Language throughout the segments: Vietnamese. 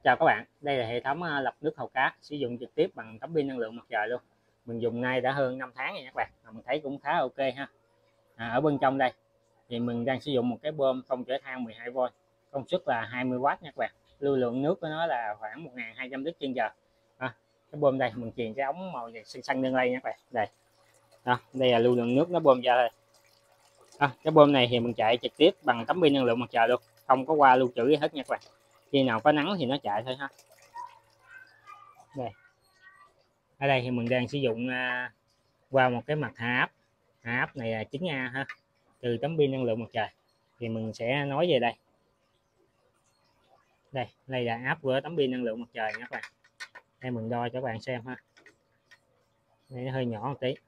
Chào các bạn, đây là hệ thống lọc nước hồ cá sử dụng trực tiếp bằng tấm pin năng lượng mặt trời luôn. Mình dùng nay đã hơn 5 tháng rồi các bạn, mà mình thấy cũng khá ok ha. Ở bên trong đây thì mình đang sử dụng một cái bơm không chở than 12V, công suất là 20W nha các bạn. Lưu lượng nước của nó là khoảng 1.200 lít trên giờ. Cái bơm đây mình truyền cái ống màu xanh xanh lên đây nha các bạn. Đây. Đây là lưu lượng nước nó bơm ra đây. Cái bơm này thì mình chạy trực tiếp bằng tấm pin năng lượng mặt trời luôn, không có qua lưu trữ gì hết nha các bạn. Khi nào có nắng thì nó chạy thôi ha. Đây, ở đây thì mình đang sử dụng qua một cái mặt hạ áp này là 9A ha, từ tấm pin năng lượng mặt trời. Thì mình sẽ nói về đây. Đây là áp của tấm pin năng lượng mặt trời nha các bạn. Đây mình đo cho các bạn xem ha. Đây nó hơi nhỏ một tí.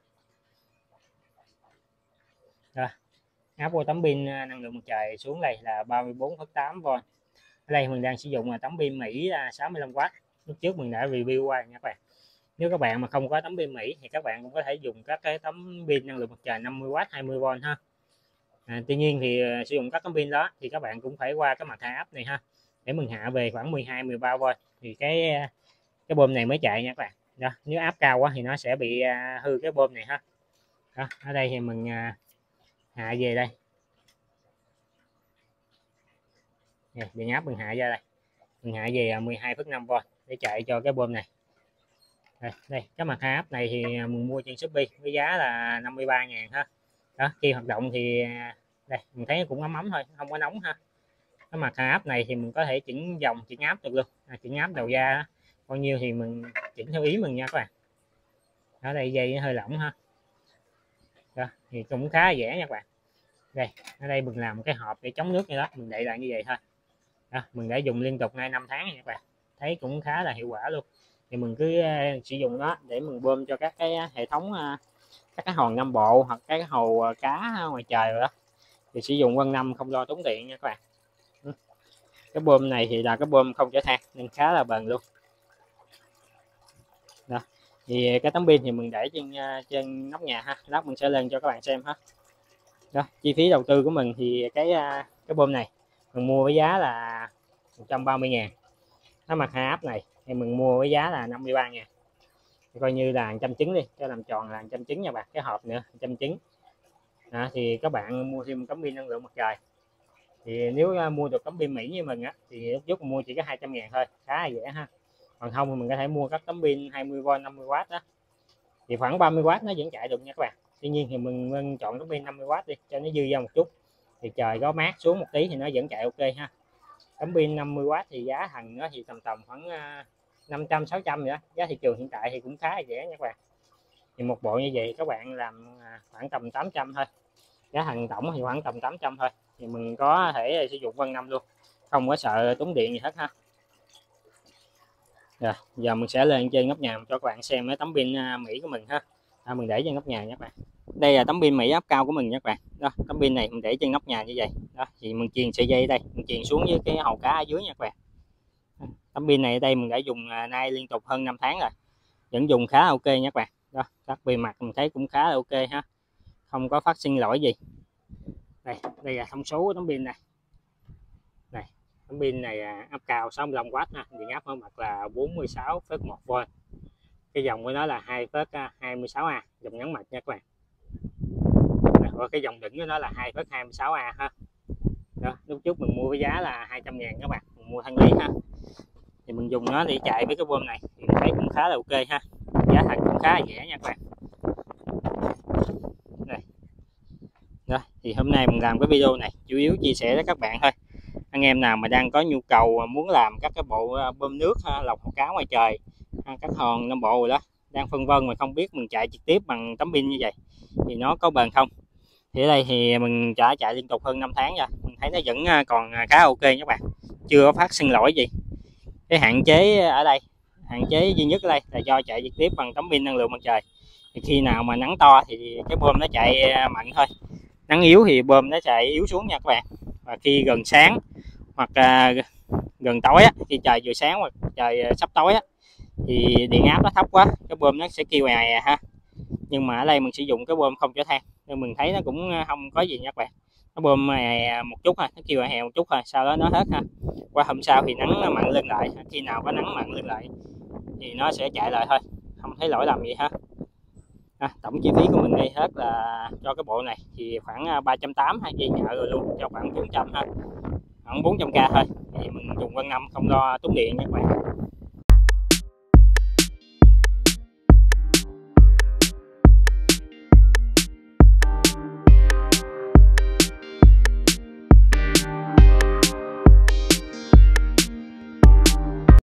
Rồi, áp của tấm pin năng lượng mặt trời xuống đây là 34,8V. Ở đây mình đang sử dụng là tấm pin Mỹ 65W. Lúc trước mình đã review qua nha các bạn. Nếu các bạn mà không có tấm pin Mỹ thì các bạn cũng có thể dùng các cái tấm pin năng lượng mặt trời 50W 20V ha. Tuy nhiên thì sử dụng các tấm pin đó thì các bạn cũng phải qua cái mặt hạ áp này ha, để mình hạ về khoảng 12-13V thì cái bơm này mới chạy nha các bạn. Đó, nếu áp cao quá thì nó sẽ bị hư cái bơm này ha. Đó, ở đây thì mình hạ về đây. Điện áp mình hạ ra đây, mình hạ về 12,5V để chạy cho cái bơm này. Đây cái mặt áp này thì mình mua trên Shopee với giá là 53.000 ha. Đó, khi hoạt động thì đây mình thấy cũng ấm ấm thôi, không có nóng ha. Cái mặt áp này thì mình có thể chỉnh dòng chỉnh áp được luôn, chỉnh áp đầu ra đó. Bao nhiêu thì mình chỉnh theo ý mình nha các bạn. Ở đây dây nó hơi lỏng ha. Đó, thì cũng khá dễ nha các bạn. Đây, ở đây mình làm một cái hộp để chống nước như đó, mình đậy lại như vậy thôi. Đó, mình đã dùng liên tục ngay 5 tháng nha các bạn, thấy cũng khá là hiệu quả luôn. Thì mình cứ sử dụng đó để mình bơm cho các cái hệ thống, các cái hồ Nam Bộ hoặc cái hồ cá ngoài trời rồi đó, thì sử dụng quanh năm không lo tốn điện nha các bạn. Cái bơm này thì là cái bơm không chở than nên khá là bền luôn. Đó, thì cái tấm pin thì mình để trên nóc nhà ha, lát mình sẽ lên cho các bạn xem ha. Đó, chi phí đầu tư của mình thì cái bơm này mình mua với giá là 130.000. Cái mặt hạ áp này thì mình mua với giá là 53.000, coi như là 100 trứng đi cho làm tròn là 100 trứng nha bạn, cái hộp nữa 100 trứng. Thì các bạn mua thêm tấm pin năng lượng mặt trời thì nếu mua được tấm pin Mỹ như mình thì lúc trước mình mua chỉ có 200.000 thôi, khá là dễ ha. Còn không thì mình có thể mua các tấm pin 20V 50W đó, thì khoảng 30W nó vẫn chạy được nha các bạn. Tuy nhiên thì mình chọn tấm pin 50W đi cho nó dư ra một chút, thì trời có mát xuống một tí thì nó vẫn chạy ok ha. Tấm pin 50W thì giá thành nó thì tầm khoảng 500-600 nữa, giá thị trường hiện tại thì cũng khá là rẻ nha các bạn. Thì một bộ như vậy các bạn làm khoảng tầm 800 thôi, giá thành tổng thì khoảng tầm 800 thôi, thì mình có thể sử dụng quanh năm luôn, không có sợ tốn điện gì hết ha. Rồi giờ mình sẽ lên trên nóc nhà cho các bạn xem cái tấm pin Mỹ của mình ha. Mình để trên nóc nhà nha các bạn. Đây là tấm pin Mỹ áp cao của mình nha các bạn. Đó, tấm pin này mình để trên nóc nhà như vậy đó, thì mình truyền sợi dây đây, mình truyền xuống với cái hồ cá ở dưới nha các bạn. Tấm pin này ở đây mình đã dùng nay liên tục hơn 5 tháng rồi, vẫn dùng khá ok nha các bạn. Đó, các bề mặt mình thấy cũng khá là ok ha, không có phát sinh lỗi gì. Đây là thông số của tấm pin này. Này, tấm pin này áp cao 65W ha, điện áp ở mặt là 46,1V. Cái dòng của nó là 2,26A, dòng ngắn mạch nha các bạn. Và cái dòng đỉnh của nó là 2,26A ha. Đó, lúc trước mình mua với giá là 200.000 các bạn, mình mua Thanh Lý ha. Thì mình dùng nó để chạy với cái bơm này thì mình thấy cũng khá là ok ha, giá thành cũng khá là rẻ nha các bạn. Đây. Đó, thì hôm nay mình làm cái video này chủ yếu chia sẻ với các bạn thôi. Anh em nào mà đang có nhu cầu muốn làm các cái bộ bơm nước lọc hồ cá ngoài trời, các hòn Nam Bộ rồi đó, đang phân vân mà không biết mình chạy trực tiếp bằng tấm pin như vậy thì nó có bền không, thì ở đây thì mình đã chạy liên tục hơn 5 tháng rồi, mình thấy nó vẫn còn khá ok nha các bạn, chưa có phát sinh lỗi gì. Cái hạn chế ở đây, hạn chế duy nhất ở đây là do chạy trực tiếp bằng tấm pin năng lượng mặt trời, thì khi nào mà nắng to thì cái bơm nó chạy mạnh thôi, nắng yếu thì bơm nó chạy yếu xuống nha các bạn. Và khi gần sáng hoặc gần tối khi trời vừa sáng hoặc trời sắp tối thì điện áp nó thấp quá, cái bơm nó sẽ kêu ha. Nhưng mà ở đây mình sử dụng cái bơm không chở than nên mình thấy nó cũng không có gì nha các bạn, nó bơm hè một chút ha, nó kêu hè một chút thôi, sau đó nó hết ha. Qua hôm sau thì nắng mặn lên lại, khi nào có nắng mặn lên lại thì nó sẽ chạy lại thôi, không thấy lỗi lầm gì ha. Tổng chi phí của mình đây hết là cho cái bộ này thì khoảng 380 ha, dây nhợ rồi luôn cho khoảng 400 ha, khoảng 400k thôi. Thì mình dùng quanh năm không lo tốn điện nha các bạn.